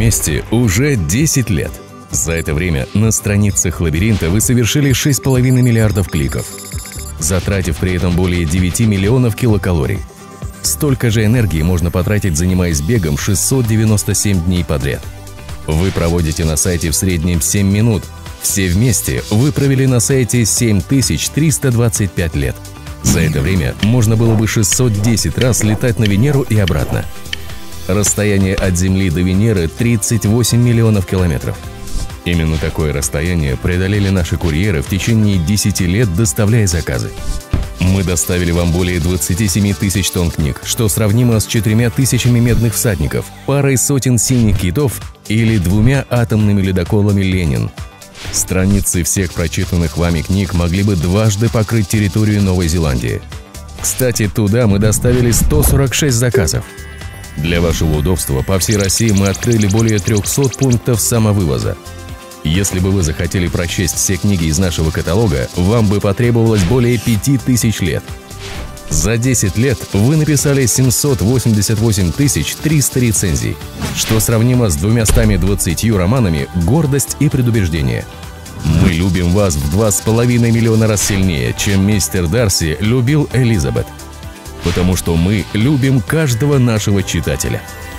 вместе уже 10 лет. За это время на страницах «Лабиринта» вы совершили 6,5 миллиардов кликов, затратив при этом более 9 миллионов килокалорий. Столько же энергии можно потратить, занимаясь бегом 697 дней подряд. Вы проводите на сайте в среднем 7 минут. Все вместе вы провели на сайте 7325 лет. За это время можно было бы 610 раз летать на Венеру и обратно. Расстояние от Земли до Венеры 38 миллионов километров. Именно такое расстояние преодолели наши курьеры в течение 10 лет, доставляя заказы. Мы доставили вам более 27 тысяч тонн книг, что сравнимо с 4 тысячами медных всадников, парой сотен синих китов или 2 атомными ледоколами «Ленин». Страницы всех прочитанных вами книг могли бы дважды покрыть территорию Новой Зеландии. Кстати, туда мы доставили 146 заказов. Для вашего удобства по всей России мы открыли более 300 пунктов самовывоза. Если бы вы захотели прочесть все книги из нашего каталога, вам бы потребовалось более 5000 лет. За 10 лет вы написали 788 300 рецензий, что сравнимо с 220 романами «Гордость и предубеждение». Мы любим вас в 2,5 миллиона раз сильнее, чем мистер Дарси любил Элизабет. Потому что мы любим каждого нашего читателя.